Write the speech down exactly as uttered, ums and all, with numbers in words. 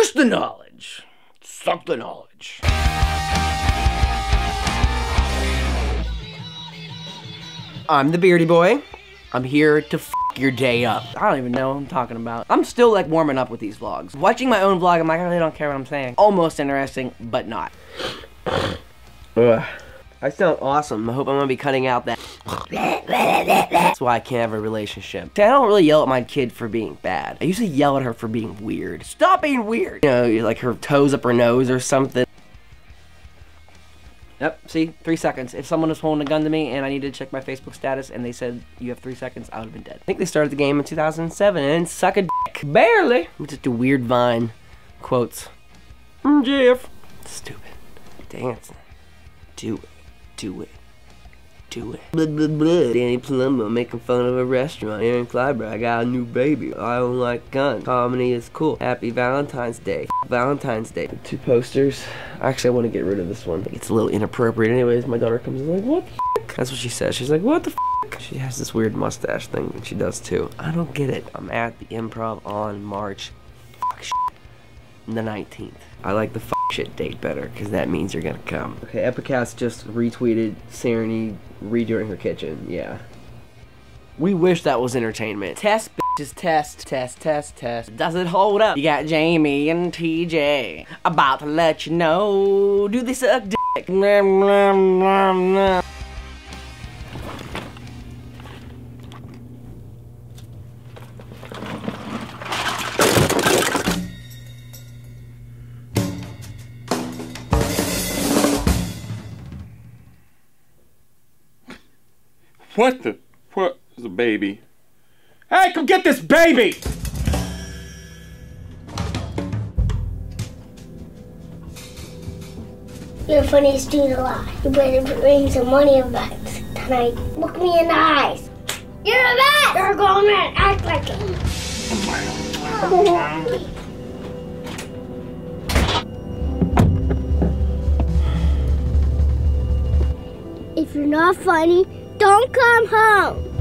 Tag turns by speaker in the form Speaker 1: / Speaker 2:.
Speaker 1: Dish the knowledge. Suck the knowledge. I'm the Beardy Boy. I'm here to f your day up. I don't even know what I'm talking about. I'm still like warming up with these vlogs. Watching my own vlog, I'm like, I really don't care what I'm saying. Almost interesting, but not. Ugh. I sound awesome. I hope I'm gonna be cutting out that. That's why I can't have a relationship. See, I don't really yell at my kid for being bad. I usually yell at her for being weird. Stop being weird! You know, like her toes up her nose or something. Yep, see? Three seconds. If someone was holding a gun to me and I needed to check my Facebook status and they said, you have three seconds, I would have been dead. I think they started the game in two thousand seven and suck a dick. Barely! Just a weird Vine. Quotes. Mm, Jeff. Stupid. Dancing. Do it. Do it. Do it. Blah, blah, blah. Danny Palumbo making fun of a restaurant here in Clyburn. I got a new baby. I don't like guns. Comedy is cool. Happy Valentine's Day. Valentine's Day. Two posters. Actually, I want to get rid of this one. It's a little inappropriate anyways. My daughter comes in like, what the f***? That's what she says. She's like, what the f***? She has this weird mustache thing, and she does too. I don't get it. I'm at the Improv on March fuck shit, the nineteenth. I like the fuck shit date better, because that means you're gonna come. Okay, Epicast just retweeted Serenity redoing her kitchen. Yeah. We wish that was entertainment. Test, bitches, test, test, test, test. Does it hold up? You got Jamie and T J about to let you know. Do they suck dick? Nah, nah, nah, nah.
Speaker 2: What the? What is a baby? Hey, come get this baby!
Speaker 3: You're the funniest dude alive. You better bring some money back tonight. Look me in the eyes. You're the best! You're going to act like it. If you're not funny, don't come home.